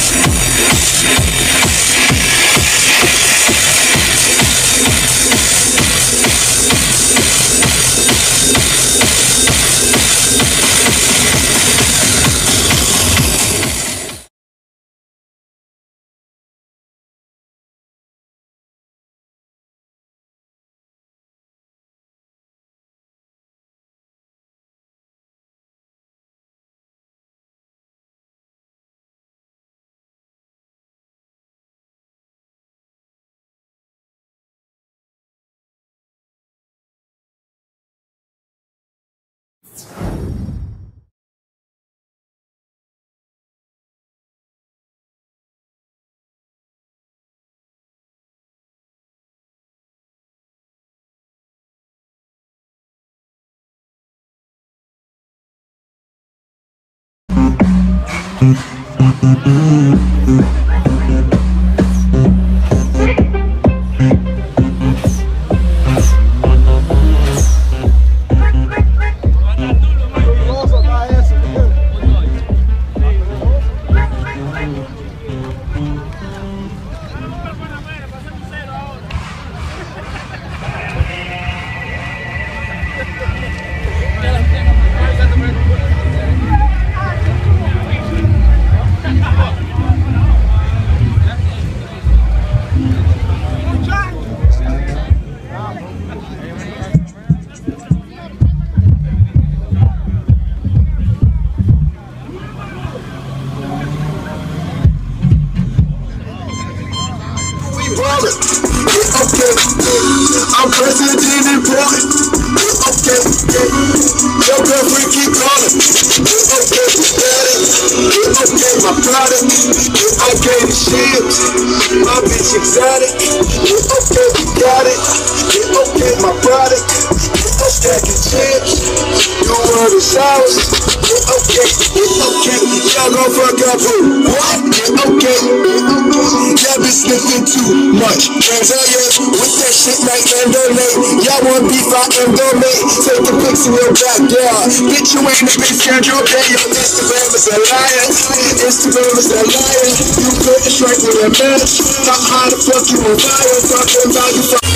I'm president important. Okay, your girlfriend keep calling. Okay, got it. Okay, my product. Okay, the ships. My bitch exotic. Okay, got it. Okay, my product. Stacking chips. Your word is ours. Okay, y'all gon' fuck up who? What? Okay, y'all been sniffing too much. With that shit like Mandalay. Y'all want beef, I am gon' make. Take the pics in your backyard. Bitch, you ain't a bitch, can't you pay? Your Instagram is a liar. Instagram is a liar. You couldn't strike with a match. How the fuck you a liar? Talking about you fuck.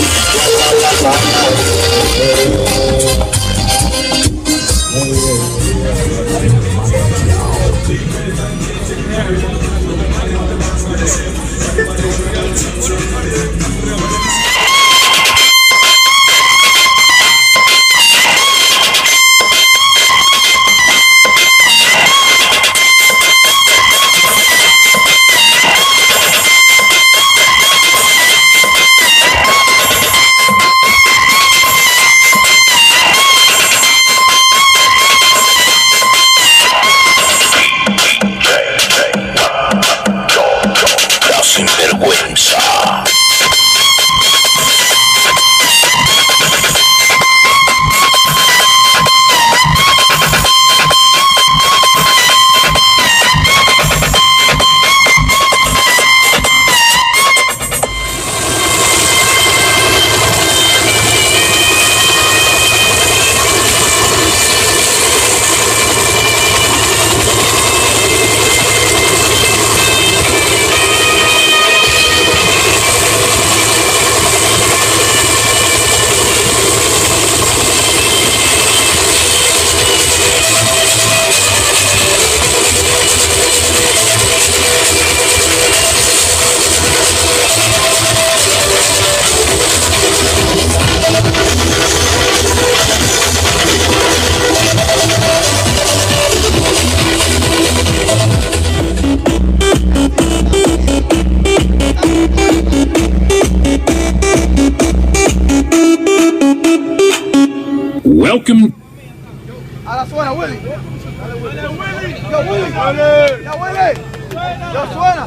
Welcome. Ahora suena, Willy. Yo, Willy. Yo, Willy. Yo, suena.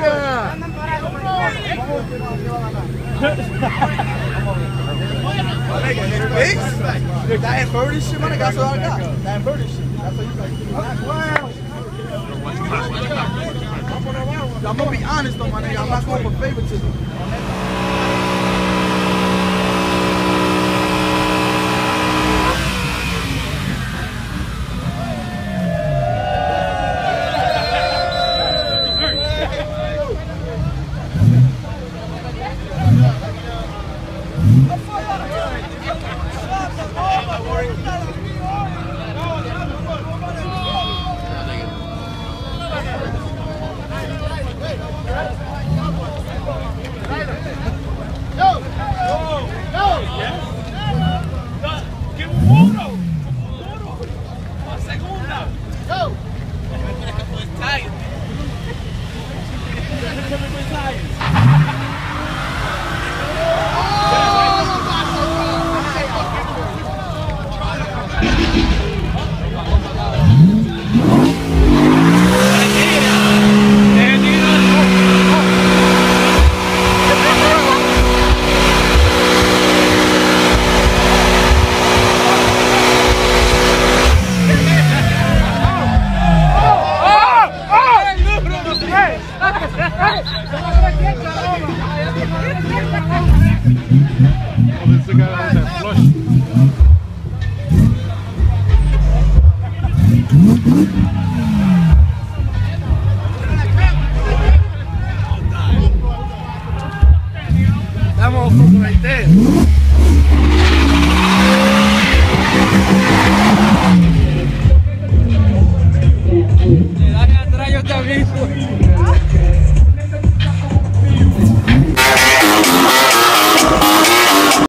That inverted shit, man. That's what I got. That inverted shit. That's what you I'm gonna be honest though, my nigga. I'm not going for favoritism. ¡Qué puro! ¡La segunda! ¡Go! Estamos con 20.